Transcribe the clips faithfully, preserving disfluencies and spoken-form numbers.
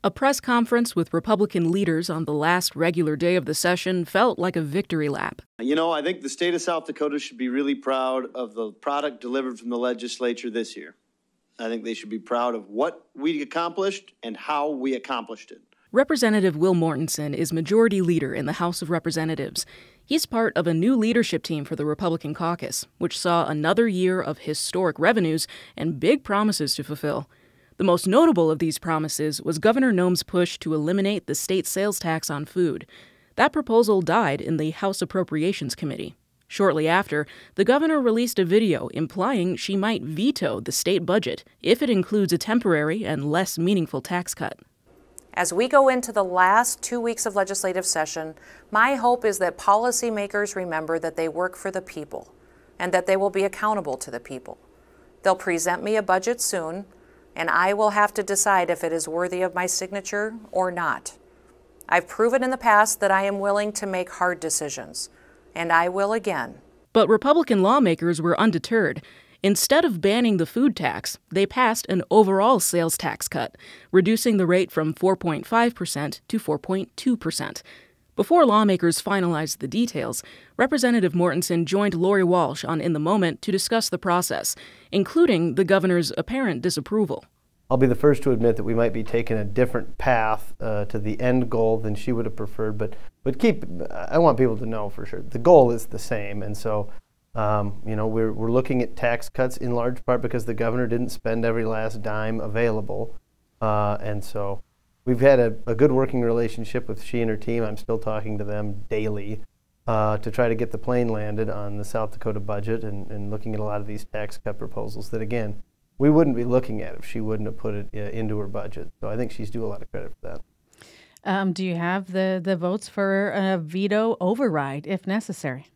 A press conference with Republican leaders on the last regular day of the session felt like a victory lap. You know, I think the state of South Dakota should be really proud of the product delivered from the legislature this year. I think they should be proud of what we accomplished and how we accomplished it. Representative Will Mortensen is Majority Leader in the House of Representatives. He's part of a new leadership team for the Republican caucus, which saw another year of historic revenues and big promises to fulfill. The most notable of these promises was Governor Noem's push to eliminate the state sales tax on food. That proposal died in the House Appropriations Committee. Shortly after, the governor released a video implying she might veto the state budget if it includes a temporary and less meaningful tax cut. As we go into the last two weeks of legislative session, my hope is that policymakers remember that they work for the people and that they will be accountable to the people. They'll present me a budget soon, and I will have to decide if it is worthy of my signature or not. I've proven in the past that I am willing to make hard decisions, and I will again. But Republican lawmakers were undeterred. Instead of banning the food tax, they passed an overall sales tax cut, reducing the rate from four point five percent to four point two percent. Before lawmakers finalized the details, Representative Mortensen joined Lori Walsh on In the Moment to discuss the process, including the governor's apparent disapproval. I'll be the first to admit that we might be taking a different path uh, to the end goal than she would have preferred, but but keep, I want people to know for sure, the goal is the same, and so um, you know, we're, we're looking at tax cuts in large part because the governor didn't spend every last dime available, uh, and so we've had a, a good working relationship with she and her team. I'm still talking to them daily uh, to try to get the plane landed on the South Dakota budget and, and looking at a lot of these tax cut proposals that, again, we wouldn't be looking at if she wouldn't have put it uh, into her budget. So I think she's due a lot of credit for that. Um, do you have the, the votes for a veto override if necessary?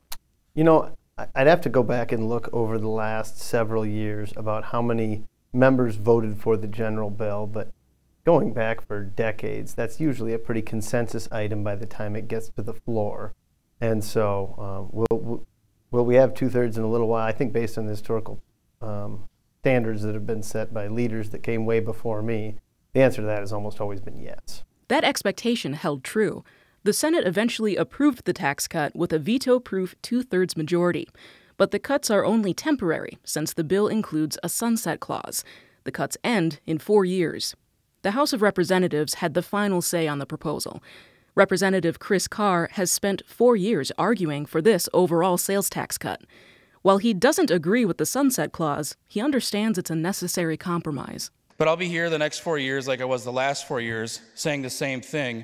You know, I'd have to go back and look over the last several years about how many members voted for the general bill, but going back for decades, that's usually a pretty consensus item by the time it gets to the floor. And so uh, will, will we have two-thirds in a little while? I think based on the historical um, standards that have been set by leaders that came way before me, the answer to that has almost always been yes. That expectation held true. The Senate eventually approved the tax cut with a veto-proof two-thirds majority. But the cuts are only temporary, since the bill includes a sunset clause. The cuts end in four years. The House of Representatives had the final say on the proposal. Representative Chris Carr has spent four years arguing for this overall sales tax cut. While he doesn't agree with the sunset clause, he understands it's a necessary compromise. But I'll be here the next four years like I was the last four years, saying the same thing,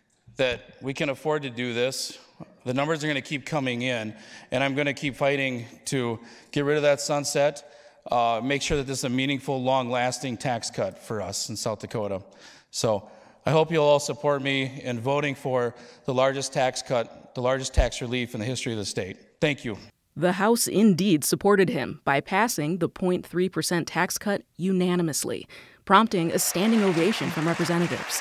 that we can afford to do this. The numbers are going to keep coming in, and I'm going to keep fighting to get rid of that sunset, uh, make sure that this is a meaningful, long-lasting tax cut for us in South Dakota. So I hope you'll all support me in voting for the largest tax cut, the largest tax relief in the history of the state. Thank you. The House indeed supported him by passing the zero point three percent tax cut unanimously, prompting a standing ovation from representatives.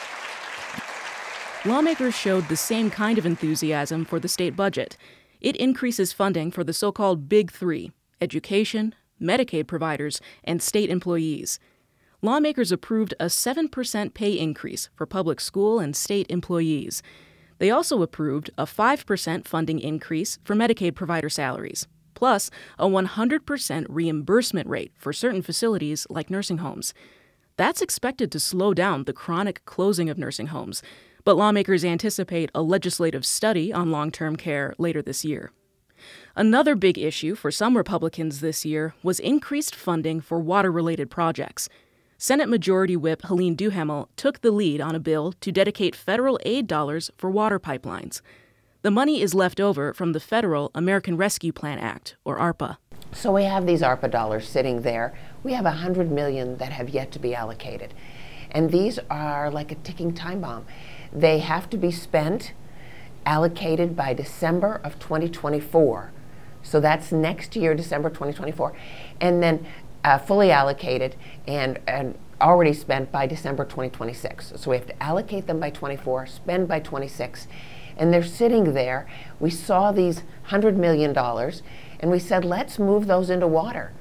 Lawmakers showed the same kind of enthusiasm for the state budget. It increases funding for the so-called Big Three: education, Medicaid providers, and state employees. Lawmakers approved a seven percent pay increase for public school and state employees. They also approved a five percent funding increase for Medicaid provider salaries, plus a one hundred percent reimbursement rate for certain facilities like nursing homes. That's expected to slow down the chronic closing of nursing homes, but lawmakers anticipate a legislative study on long-term care later this year. Another big issue for some Republicans this year was increased funding for water-related projects. Senate Majority Whip Helene Duhamel took the lead on a bill to dedicate federal aid dollars for water pipelines. The money is left over from the Federal American Rescue Plan Act, or ARPA. So we have these ARPA dollars sitting there. We have one hundred million dollars that have yet to be allocated. And these are like a ticking time bomb. They have to be spent, allocated by December of twenty twenty-four. So that's next year, December twenty twenty-four. And then uh, fully allocated and, and already spent by December twenty twenty-six. So we have to allocate them by twenty-four, spend by twenty-six. And they're sitting there. We saw these one hundred million dollars and we said, let's move those into water.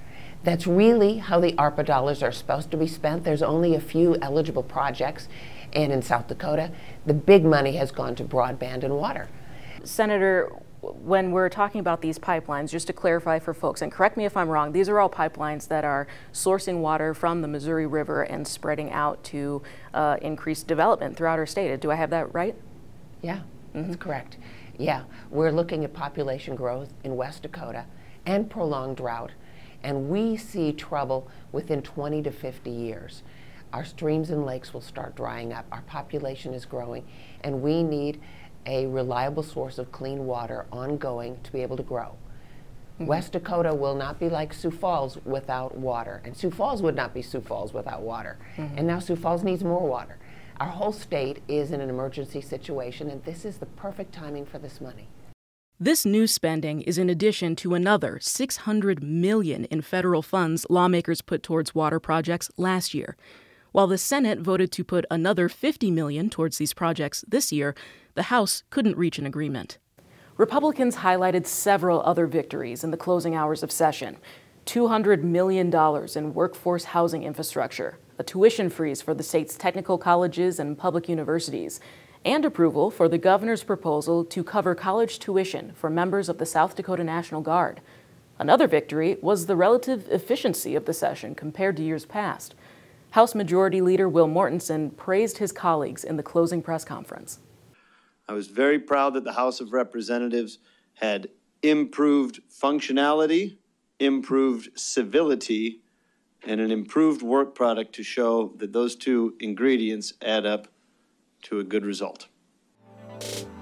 That's really how the ARPA dollars are supposed to be spent. There's only a few eligible projects, and in South Dakota, the big money has gone to broadband and water. Senator, when we're talking about these pipelines, just to clarify for folks, and correct me if I'm wrong, these are all pipelines that are sourcing water from the Missouri River and spreading out to uh, increase development throughout our state. Do I have that right? Yeah, mm-hmm. That's correct. Yeah, we're looking at population growth in West Dakota and prolonged drought, and we see trouble within twenty to fifty years. Our streams and lakes will start drying up, our population is growing, and we need a reliable source of clean water ongoing to be able to grow. Mm-hmm. West Dakota will not be like Sioux Falls without water, and Sioux Falls would not be Sioux Falls without water. Mm-hmm. And now Sioux Falls needs more water. Our whole state is in an emergency situation, and this is the perfect timing for this money. This new spending is in addition to another six hundred million dollars in federal funds lawmakers put towards water projects last year. While the Senate voted to put another fifty million dollars towards these projects this year, the House couldn't reach an agreement. Republicans highlighted several other victories in the closing hours of session. two hundred million dollars in workforce housing infrastructure, a tuition freeze for the state's technical colleges and public universities, and approval for the governor's proposal to cover college tuition for members of the South Dakota National Guard. Another victory was the relative efficiency of the session compared to years past. House Majority Leader Will Mortensen praised his colleagues in the closing press conference. I was very proud that the House of Representatives had improved functionality, improved civility, and an improved work product to show that those two ingredients add up to a good result.